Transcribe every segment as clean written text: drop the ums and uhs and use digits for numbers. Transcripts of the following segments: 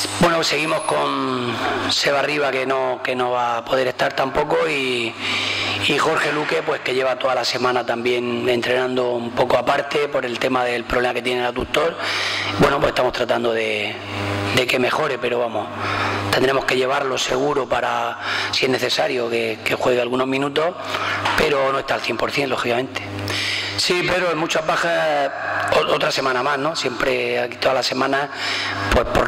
Bueno, seguimos con Seba Riba, que no va a poder estar tampoco, y Jorge Luque, pues que lleva toda la semana también entrenando un poco aparte por el tema del problema que tiene el aductor. Bueno, pues estamos tratando de que mejore, pero vamos, tendremos que llevarlo seguro para, si es necesario, que juegue algunos minutos, pero no está al 100%, lógicamente. Sí, pero en muchas bajas, otra semana más, ¿no? Siempre, aquí todas las semanas, pues por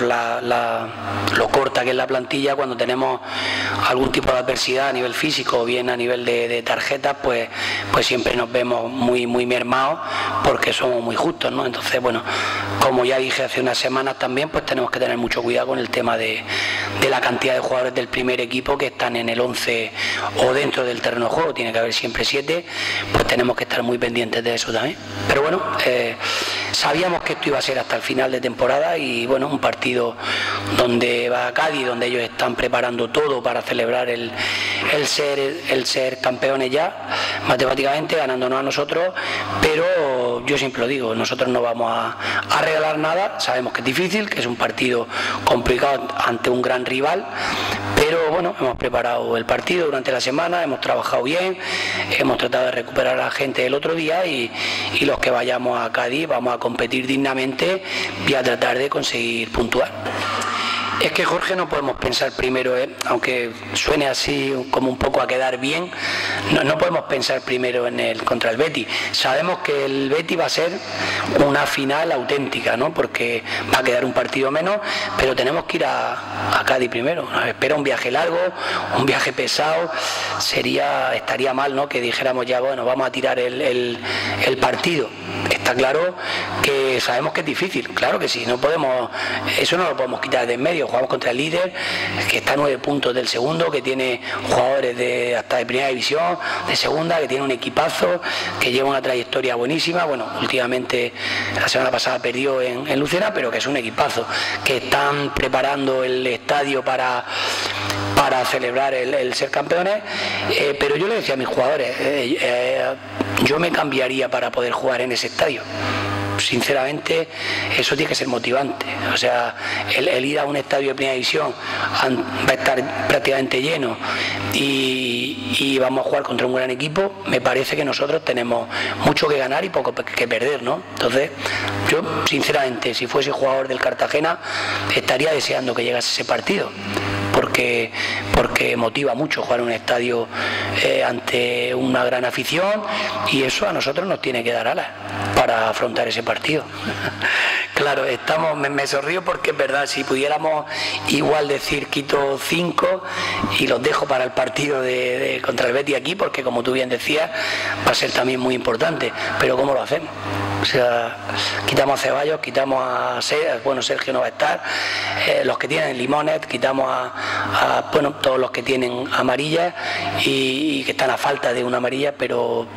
lo corta que es la plantilla, cuando tenemos algún tipo de adversidad a nivel físico o bien a nivel de tarjetas, pues siempre nos vemos muy mermados porque somos muy justos, ¿no? Entonces, bueno, como ya dije hace unas semanas también, pues tenemos que tener mucho cuidado con el tema de la cantidad de jugadores del primer equipo que están en el 11 o dentro del terreno de juego. Tiene que haber siempre 7, pues tenemos que estar muy pendientes de eso también. Pero bueno, sabíamos que esto iba a ser hasta el final de temporada, y bueno, un partido donde va a Cádiz, donde ellos están preparando todo para celebrar el ser campeones ya, matemáticamente, ganándonos a nosotros, pero yo siempre lo digo, nosotros no vamos a regalar nada. Sabemos que es difícil, que es un partido complicado ante un gran rival, pero bueno, hemos preparado el partido durante la semana, hemos trabajado bien, hemos tratado de recuperar a la gente del otro día, y los que vayamos a Cádiz vamos a competir dignamente y a tratar de conseguir puntuar. Es que, Jorge, no podemos pensar primero, aunque suene así como un poco a quedar bien, no podemos pensar primero contra el Betis. Sabemos que el Betis va a ser una final auténtica, ¿no? Porque va a quedar un partido menos, pero tenemos que ir a Cádiz primero. Nos espera un viaje largo, un viaje pesado. Estaría mal, ¿no?, que dijéramos ya, bueno, vamos a tirar el partido. Está claro que sabemos que es difícil, claro que sí, eso no lo podemos quitar de en medio. Jugamos contra el líder, que está a 9 puntos del segundo, que tiene jugadores hasta de primera división, de segunda, que tiene un equipazo, que lleva una trayectoria buenísima. Bueno, últimamente, la semana pasada perdió en Lucena, pero que es un equipazo, que están preparando el estadio para celebrar el ser campeones. Pero yo le decía a mis jugadores, yo me cambiaría para poder jugar en ese estadio. Sinceramente, eso tiene que ser motivante. O sea, el ir a un estadio de primera división va a estar prácticamente lleno y vamos a jugar contra un gran equipo. Me parece que nosotros tenemos mucho que ganar y poco que perder, ¿no? Entonces, yo, sinceramente, si fuese jugador del Cartagena, estaría deseando que llegase ese partido, porque motiva mucho jugar en un estadio ante una gran afición, y eso a nosotros nos tiene que dar alas para afrontar ese partido. Claro, me sonrío porque es verdad, si pudiéramos igual decir quito 5 y los dejo para el partido contra el Betis aquí, porque como tú bien decías, va a ser también muy importante, pero ¿cómo lo hacemos? O sea, quitamos a Ceballos, quitamos a Sergio no va a estar, los que tienen limones, quitamos bueno, todos los que tienen amarillas y que están a falta de una amarilla, pero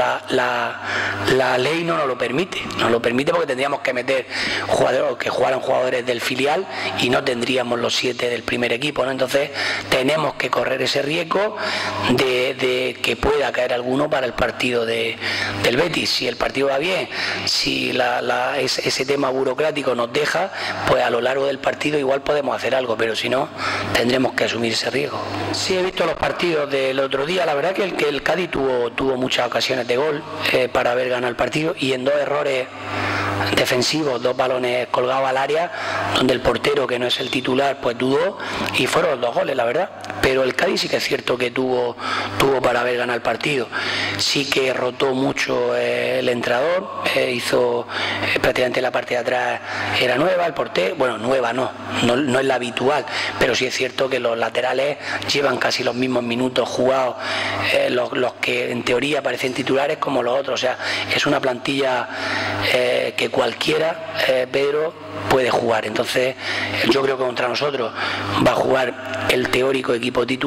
la ley no nos lo permite, porque tendríamos que meter que jugaran jugadores del filial y no tendríamos los 7 del primer equipo, ¿no? Entonces tenemos que correr ese riesgo de que pueda caer alguno para el partido del Betis. Si el partido va bien, si ese tema burocrático nos deja, pues a lo largo del partido igual podemos hacer algo, pero si no, tendremos que asumir ese riesgo. Sí, he visto los partidos del otro día. La verdad que el Cádiz tuvo muchas ocasiones de gol para haber ganado el partido, y en 2 errores defensivos, 2 balones colgados al área, donde el portero, que no es el titular, pues dudó, y fueron los 2 goles, la verdad. Pero el Cádiz sí que es cierto que tuvo para haber ganado el partido. Sí que rotó mucho el entrenador, hizo prácticamente la parte de atrás era nueva, el portero, bueno, nueva no es la habitual, pero sí es cierto que los laterales llevan casi los mismos minutos jugados, los que en teoría parecen titulares como los otros. O sea, es una plantilla que cualquiera, Pedro, puede jugar. Entonces yo creo que contra nosotros va a jugar el teórico equipo titular,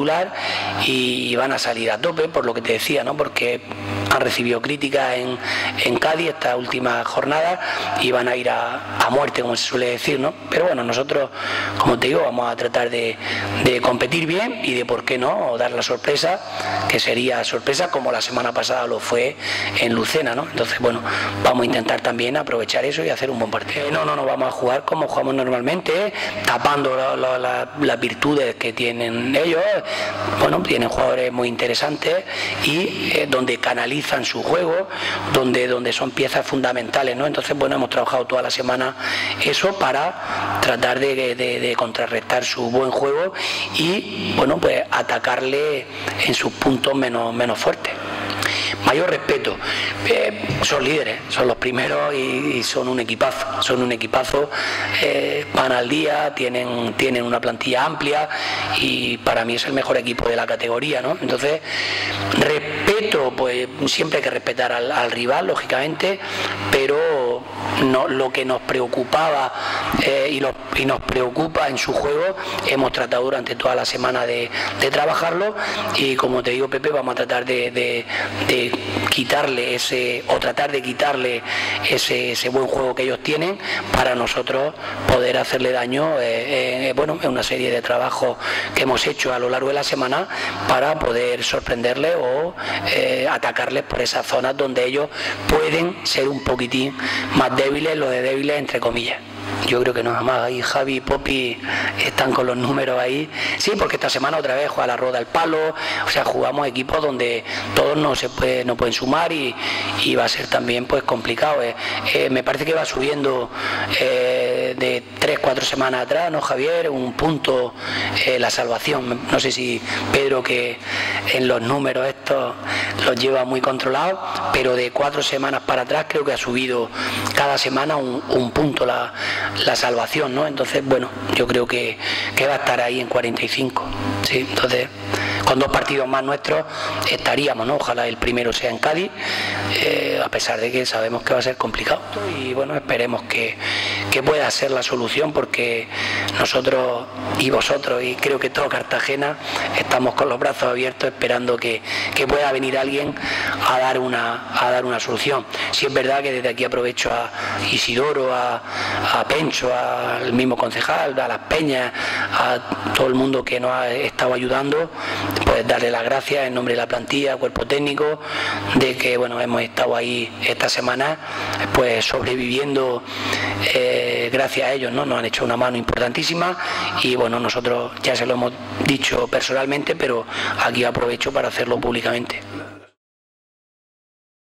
titular y van a salir a tope, por lo que te decía, ¿no? Porque han recibido críticas en Cádiz esta última jornada y van a ir a muerte, como se suele decir, ¿no? Pero bueno, nosotros, como te digo, vamos a tratar de competir bien y de, por qué no, dar la sorpresa, que sería sorpresa como la semana pasada lo fue en Lucena, ¿no? Entonces, bueno, vamos a intentar también aprovechar eso y hacer un buen partido. No vamos a jugar como jugamos normalmente, tapando las virtudes que tienen ellos. Bueno, tienen jugadores muy interesantes y donde canalizan su juego, donde son piezas fundamentales, ¿no? Entonces, bueno, hemos trabajado toda la semana eso para tratar de contrarrestar su buen juego y, bueno, pues atacarle en sus puntos menos fuertes. Mayor respeto, son líderes, son los primeros y son un equipazo, van al día, tienen una plantilla amplia y para mí es el mejor equipo de la categoría, ¿no? Entonces, respeto, pues siempre hay que respetar al rival, lógicamente, pero no, lo que nos preocupaba y nos preocupa en su juego, hemos tratado durante toda la semana de trabajarlo y, como te digo, Pepe, vamos a tratar de quitarle tratar de quitarle ese buen juego que ellos tienen para nosotros poder hacerle daño, bueno, en una serie de trabajos que hemos hecho a lo largo de la semana para poder sorprenderles o atacarles por esas zonas donde ellos pueden ser un poquitín más débiles, lo de débiles entre comillas. Yo creo que nada más ahí Javi y Popi están con los números ahí. Sí, porque esta semana otra vez juega la Roda al Palo, o sea, jugamos equipos donde todos no pueden sumar y va a ser también pues complicado. Me parece que va subiendo de 3-4 semanas atrás, ¿no, Javier? Un punto la salvación. No sé si Pedro, que en los números estos los lleva muy controlados, pero de 4 semanas para atrás creo que ha subido cada semana un punto la salvación, ¿no? Entonces, bueno, yo creo que va a estar ahí en 45, ¿sí? Entonces, con 2 partidos más nuestros estaríamos, ¿no? Ojalá el primero sea en Cádiz, a pesar de que sabemos que va a ser complicado y, bueno, esperemos que pueda ser la solución, porque nosotros y vosotros y creo que todo Cartagena estamos con los brazos abiertos esperando que pueda venir alguien a dar una solución. Sí, es verdad que desde aquí aprovecho a Isidoro, a Pencho, al mismo concejal, a Las Peñas, a todo el mundo que nos ha estado ayudando, pues darle las gracias en nombre de la plantilla, cuerpo técnico, de que, bueno, hemos estado ahí esta semana pues sobreviviendo gracias a ellos, ¿no? Nos han hecho una mano importantísima y, bueno, nosotros ya se lo hemos dicho personalmente, pero aquí aprovecho para hacerlo públicamente.